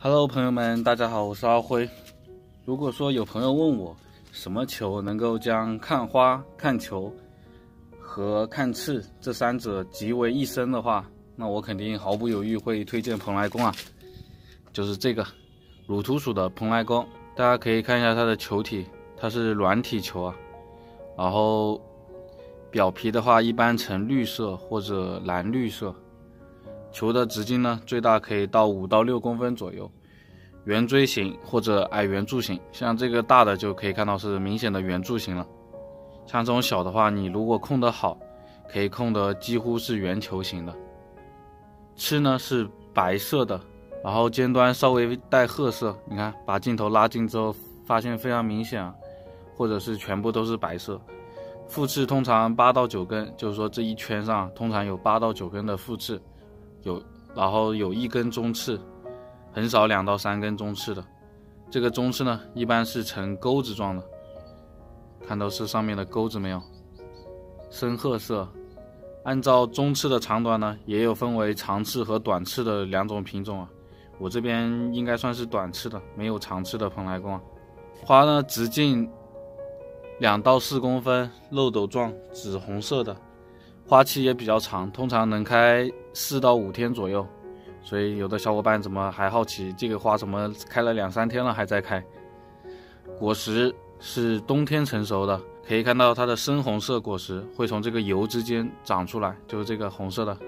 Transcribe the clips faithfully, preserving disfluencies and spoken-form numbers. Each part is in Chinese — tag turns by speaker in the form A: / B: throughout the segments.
A: Hello， 朋友们，大家好，我是阿辉。如果说有朋友问我，什么球能够将看花、看球和看刺这三者集为一身的话，那我肯定毫不犹豫会推荐蓬莱宫啊，就是这个乳突属的蓬莱宫。大家可以看一下它的球体，它是软体球啊，然后表皮的话一般呈绿色或者蓝绿色。球的直径呢，最大可以到五到六公分左右，圆锥形或者矮圆柱形。像这个大的就可以看到是明显的圆柱形了。像这种小的话，你如果控得好，可以控得几乎是圆球形的。刺呢是白色的，然后尖端稍微带褐色。你看，把镜头拉近之后，发现非常明显啊，或者是全部都是白色。复刺通常八到九根，就是说这一圈上通常有八到九根的复刺。有，然后有一根中刺，很少两到三根中刺的。这个中刺呢，一般是呈钩子状的，看到是上面的钩子没有？深褐色。按照中刺的长短呢，也有分为长刺和短刺的两种品种啊。我这边应该算是短刺的，没有长刺的蓬莱宫啊。花呢，直径两到四公分，漏斗状，紫红色的。花期也比较长，通常能开四到五天左右，所以有的小伙伴怎么还好奇这个花怎么开了两三天了还在开。果实是冬天成熟的，可以看到它的深红色果实会从这个油之间长出来，就是这个红色的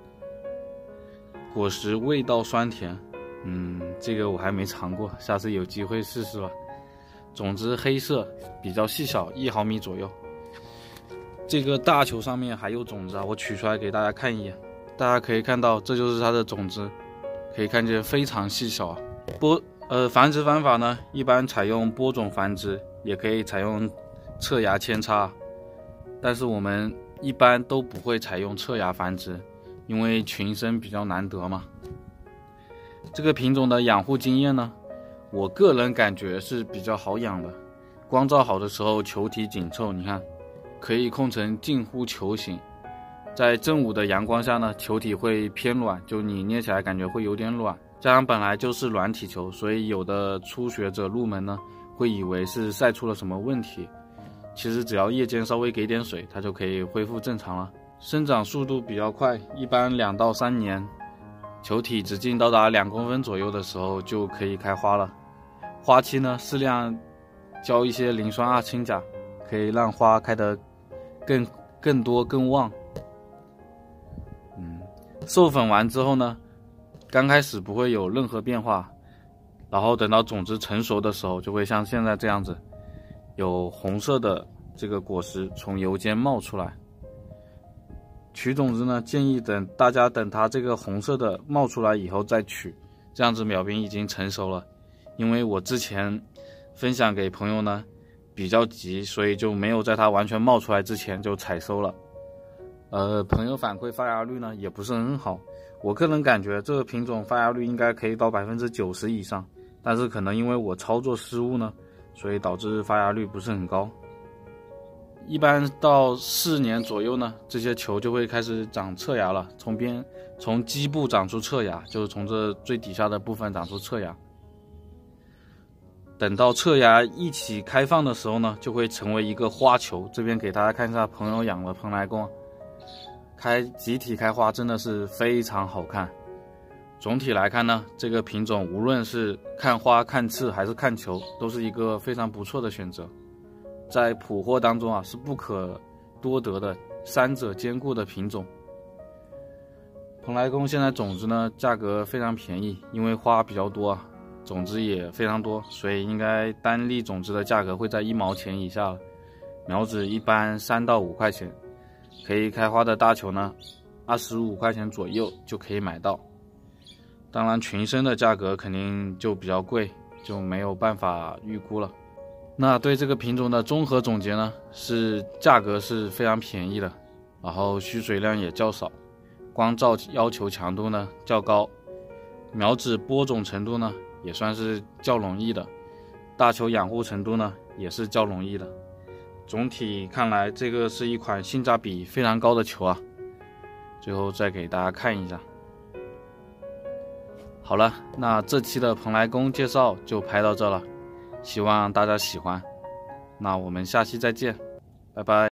A: 果实，味道酸甜。嗯，这个我还没尝过，下次有机会试试吧。种子黑色，比较细小，一毫米左右。这个大球上面还有种子啊，我取出来给大家看一眼。大家可以看到，这就是它的种子，可以看见非常细小啊。播呃繁殖方法呢，一般采用播种繁殖，也可以采用侧芽扦插，但是我们一般都不会采用侧芽繁殖，因为群生比较难得嘛。这个品种的养护经验呢，我个人感觉是比较好养的。光照好的时候，球体紧凑，你看。可以控成近乎球形，在正午的阳光下呢，球体会偏软，就你捏起来感觉会有点软。加上本来就是软体球，所以有的初学者入门呢，会以为是晒出了什么问题。其实只要夜间稍微给点水，它就可以恢复正常了。生长速度比较快，一般两到三年，球体直径到达两公分左右的时候就可以开花了。花期呢，适量浇一些磷酸二氢钾，可以让花开得更更多更旺。嗯，授粉完之后呢，刚开始不会有任何变化，然后等到种子成熟的时候，就会像现在这样子，有红色的这个果实从油间冒出来。取种子呢，建议等大家等它这个红色的冒出来以后再取，这样子苗柄已经成熟了。因为我之前分享给朋友呢，比较急，所以就没有在它完全冒出来之前就采收了。呃，朋友反馈发芽率呢也不是很好，我个人感觉这个品种发芽率应该可以到 百分之九十 以上，但是可能因为我操作失误呢，所以导致发芽率不是很高。一般到四年左右呢，这些球就会开始长侧芽了，从边从基部长出侧芽，就是从这最底下的部分长出侧芽。等到侧芽一起开放的时候呢，就会成为一个花球。这边给大家看一下朋友养的蓬莱宫，开集体开花真的是非常好看。总体来看呢，这个品种无论是看花、看刺还是看球，都是一个非常不错的选择。在普货当中啊，是不可多得的三者兼顾的品种。蓬莱宫现在种子呢价格非常便宜，因为花比较多啊，种子也非常多，所以应该单粒种子的价格会在一毛钱以下了。苗子一般三到五块钱，可以开花的大球呢，二十五块钱左右就可以买到。当然群生的价格肯定就比较贵，就没有办法预估了。那对这个品种的综合总结呢，是价格是非常便宜的，然后需水量也较少，光照要求强度呢较高，苗子播种程度呢也算是较容易的，大球养护程度呢也是较容易的。总体看来，这个是一款性价比非常高的球啊。最后再给大家看一下。 好了，那这期的蓬莱宫介绍就拍到这了，希望大家喜欢。那我们下期再见，拜拜。